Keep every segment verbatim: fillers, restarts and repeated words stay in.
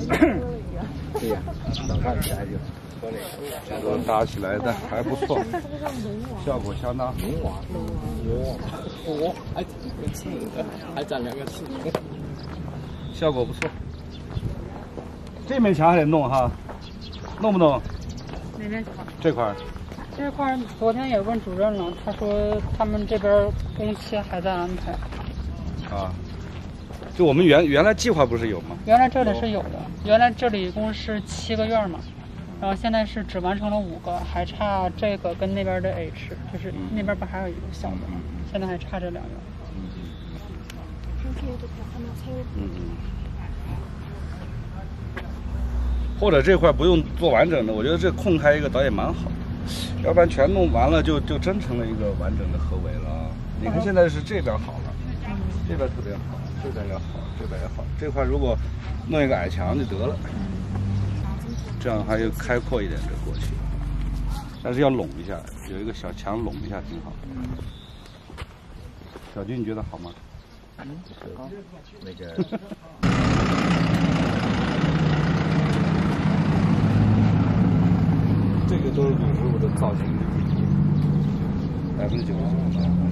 对呀，早看起来就这个搭起来的还不错，效果相当。哇，哦，还还长两个刺，效果不错。这面墙还得弄哈，弄不弄？ 哪面墙？ 这块儿。 这块儿昨天也问主任了，他说他们这边工期还在安排。 啊。就我们原原来计划不是有吗？ 原来这里是有的，原来这里一共是七个院嘛，然后现在是只完成了五个，还差这个跟那边的 H， 就是那边不还有一个小的吗？现在还差这两个。 嗯嗯。或者这块不用做完整的，我觉得这空开一个倒也蛮好，要不然全弄完了就就真成了一个完整的合围了。你看现在是这边好了，这边特别好。这边也好，这边也好。这块如果弄一个矮墙就得了，这样还有开阔一点这过去。但是要拢一下，有一个小墙拢一下挺好。小军，你觉得好吗？嗯，那个。这个都是鲁师傅的造型之一，百分之九十九。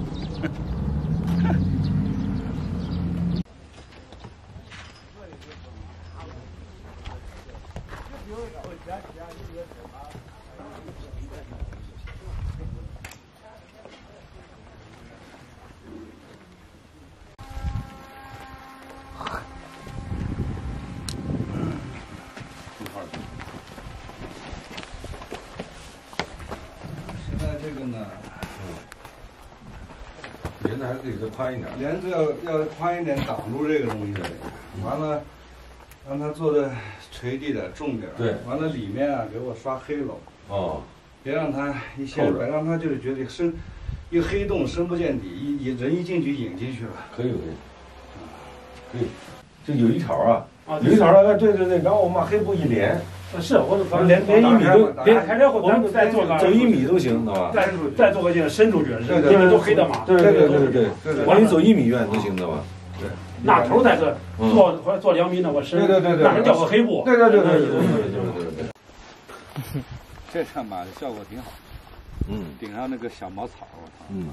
现在这个呢， 帘子还是给它宽一点， 帘子要要宽一点，挡住这个东西。完了，让它做的垂地的重点。 对。 完了里面啊，给我刷黑喽。 哦。 别让它一掀白，让它就是觉得深，一个黑洞深不见底，一一人一进去引进去了。 可以可以，可以，就有一条啊，有一条啊，对对对，然后我们把黑布一连， 是，我咱连连一米都连开这后，咱们再做个走一米都行，对吧？ 再再做个这个伸出去，因为都黑的嘛。 对对对对对，往里走一米远都行的吧？对。 那头在这做或者做两米那我伸， 对对对对， 那是掉个黑布。 对对对对对对对对对。 这样吧，效果挺好。 嗯。 顶上那个小茅草，我操。 嗯。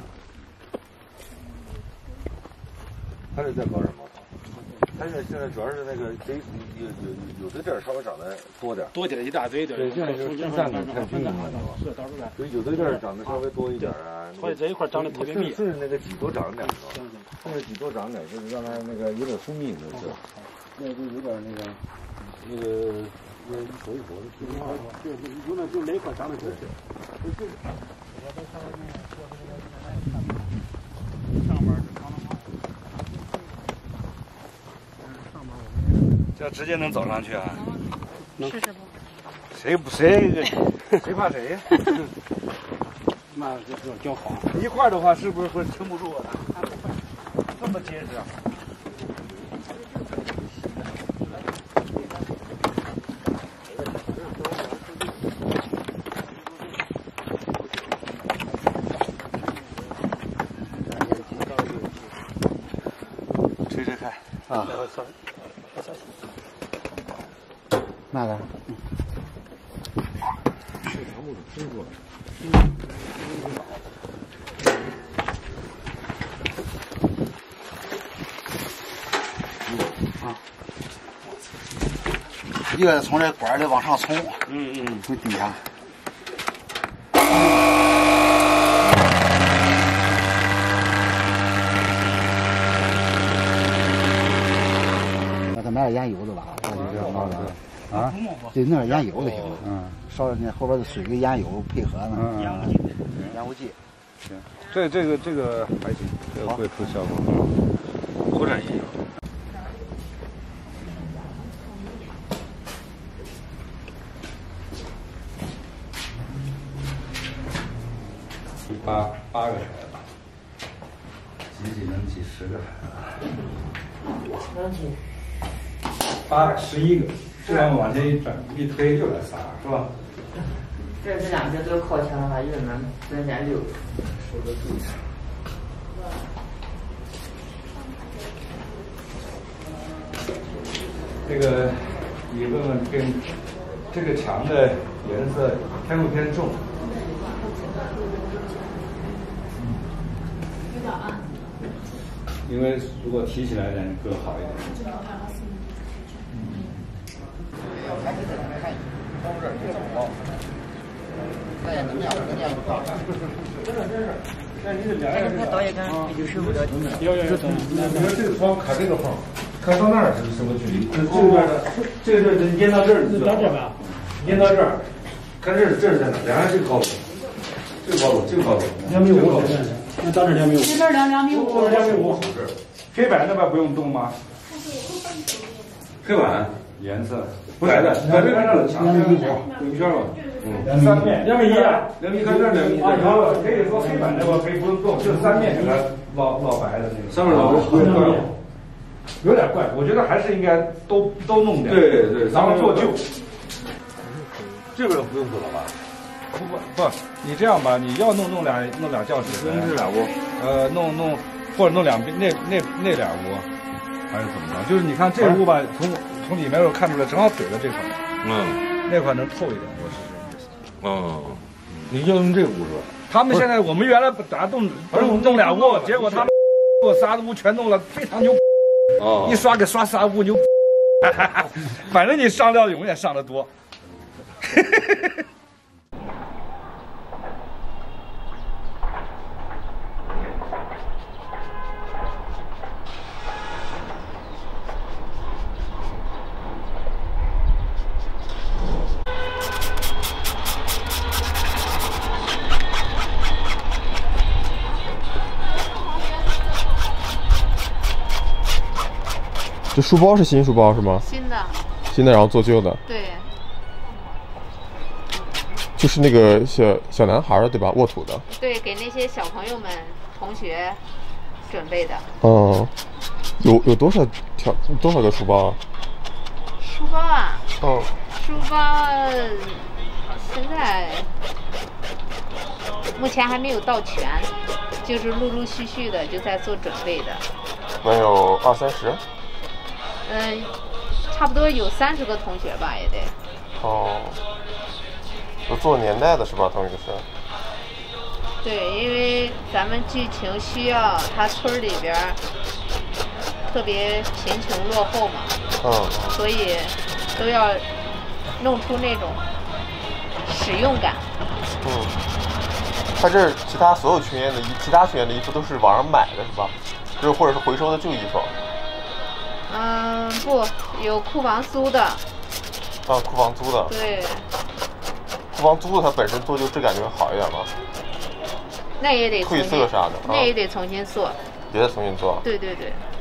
还得再搞点茅草。它现在现在主要是那个得有有有的地儿稍微长得多点， 多点一大堆的。 对，现在就是分散的太均匀了， 是到时候所以有的地儿长得稍微多一点啊。 所以这一块长得特别密。 顺着那个脊多长点，顺着脊多长点，就是让它那个有点疏密，就是。那就有点那个那个。那一坨一坨的，就就那就哪块长得多，就上边长的话，上边我们这直接能走上去啊？ 能试试不？ 谁不谁谁怕谁呀？ 那就就挺好。 一块的话是不是会撑不住啊？这么结实啊？啊， 那个， 这条木头伸过来。 啊，一个从这管里往上冲， 嗯嗯， 从底下。买点烟油的吧，或者这样的啊，对，弄点烟油就行了。嗯，烧点那后边的水跟烟油配合呢。 嗯， 烟雾剂，烟雾剂。 行，这这个这个还行，这个会出效果。涂点烟油。八八个孩子，挤挤能挤十个孩子。能挤。八十一个，这样往前一转一推就来仨，是吧？ 这这两边都靠墙的话，一人能增加六个。 说的对。这个你问问跟这个墙的颜色偏不偏重？因为如果提起来点更好一点。 那导演看有师傅的， 有有有。 你说这个窗开这个缝，开到那儿是什么距离？这这边的，这个就是粘到这儿， 到这吧， 粘到这儿，看这是这是在哪？两岸这个高度，这个高度，这个高度，两米五。 那到这两米五。 这边两两米五。 两米五。 黑板那边不用动吗？ 黑板颜色不来的，在这边上的墙两米五， 有一圈了。 嗯，三面两米一， 两米看这两米。 啊，有可以说黑板那边可以不用动，就三面给它老老白的那个。 上面老有点怪，有点怪，我觉得还是应该都都弄点。 对对， 然后做旧。 这边不用做了吧？ 不不不，你这样吧，你要弄弄俩弄俩教室， 弄这俩屋， 呃，弄弄或者弄两边那那那俩屋，还是怎么着？就是你看这屋吧，从从里面我看出来，正好怼到这块， 嗯， 那块能透一点，我是这个意思。 嗯，你要用这个屋是吧？ 他们现在我们原来打弄弄弄俩屋，结果他们给我仨屋全弄了，非常牛。 哦， 一刷给刷仨屋牛，反正你上料永远上得多。 这书包是新书包是吗？ 新的。 新的，然后做旧的。 对。 就是那个小小男孩的对吧？沃土的。 对，给那些小朋友们、同学准备的。 嗯，有有多少条多少个书包啊？ 书包啊？ 嗯。 书包现在目前还没有到全，就是陆陆续续的就在做准备的。 能有二三十？ 嗯，差不多有三十个同学吧，也得。 哦，有做年代的是吧？他们就是。 对，因为咱们剧情需要，他村里边特别贫穷落后嘛， 嗯， 所以都要弄出那种使用感。 嗯，他这其他所有群员的衣，其他群员的衣服都是网上买的是吧？就是或者是回收的旧衣服。 嗯，不，有库房租的。 啊，库房租的。 对。 库房租的，它本身做旧质感就会好一点吗？ 那也得褪色啥的， 那也得重新做。 也得重新做。 对对对。